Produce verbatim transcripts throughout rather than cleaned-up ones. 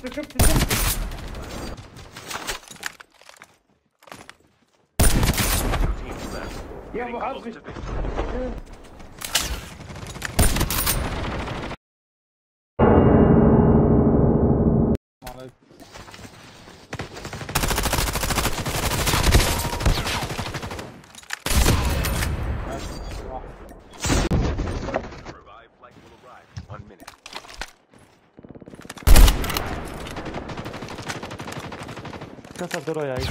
شفته شفته شفته يا ابو عبد كسر دره يا عيد.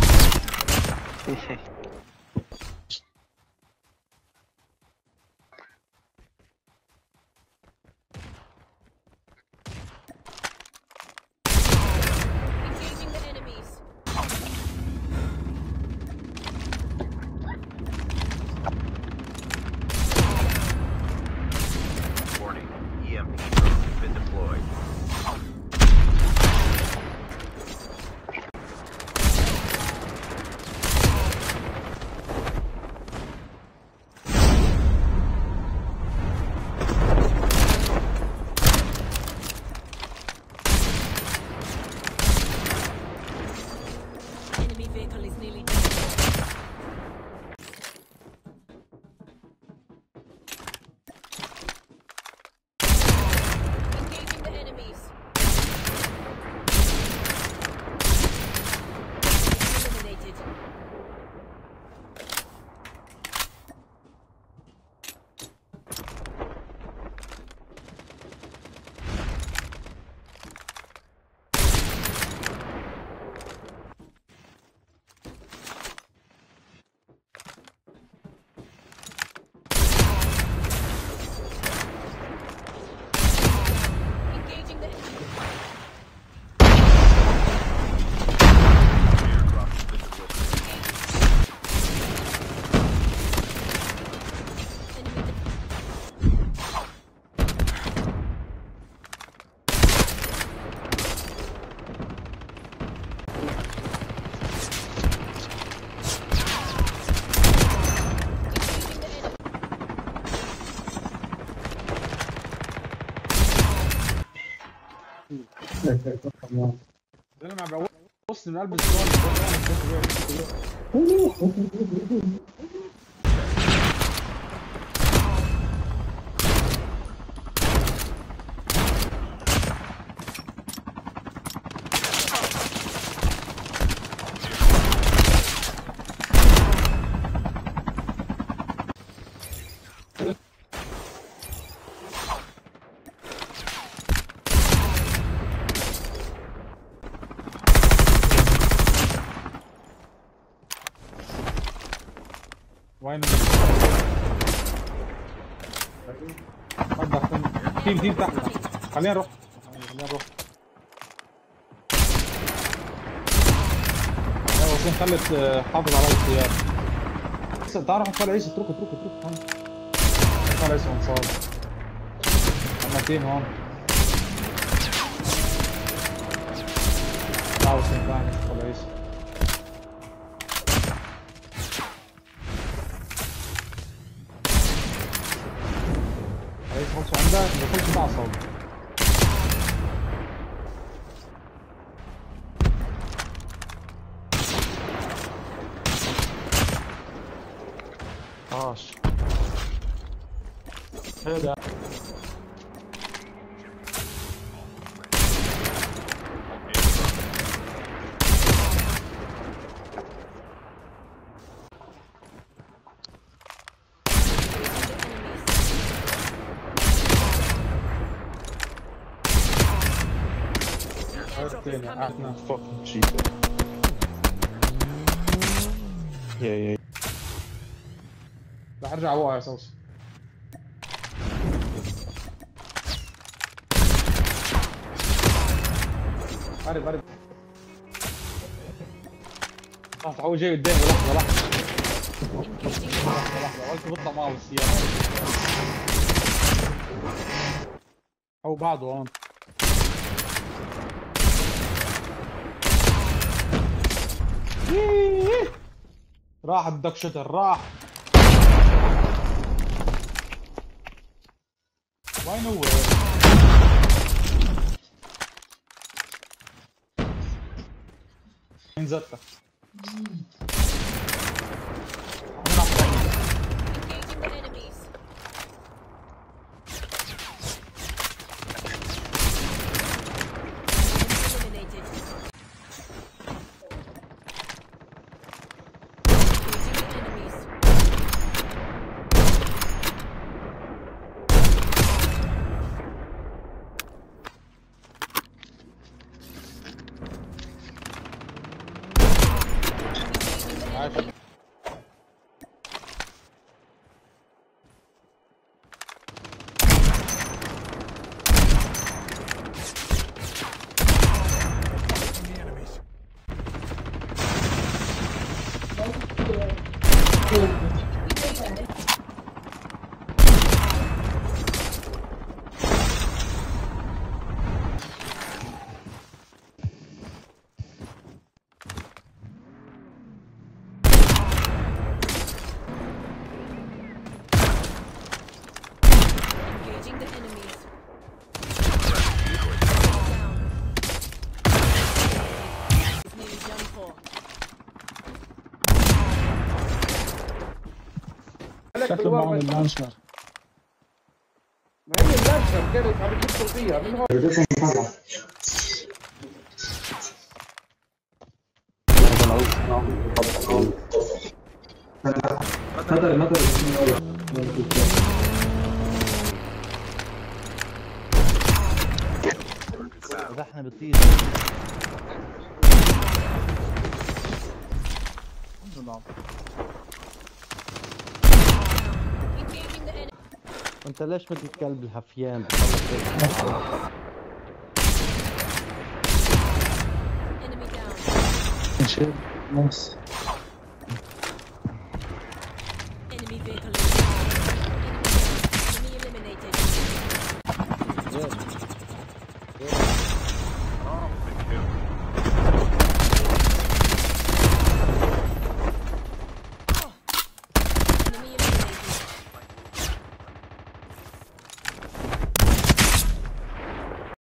انا مع بص من قلب الصور وين تيم تيم تحت خلينا نروح خلينا نروح ايوه وسام خلت حافظ على السيارة بس تعرف طالع عيسى اتركه اتركه اتركه هون طالع عيسى وانصاب اما تيم هون لا وسام ثاني طالع عيسى خلصوا عندك ما يدخلش مع صوب عاش هذا fucking cheater. Yeah, yeah. راح ارجع ابوها يا صوص قرب قرب لحظة هو جاي قدامي لحظة لحظة لحظة لحظة قلت بطلع معه بالسيارة هو بعده هون راح الدك شتر راح وين هو؟ مين زتك؟ عاش. شكله معهم اللانشر. ما هي اللانشر كانت عم تدخل فيها من هون. هذا المدى اذا احنا بنطير انت ليش مثل الكلب الهفيان؟ نشيل نص.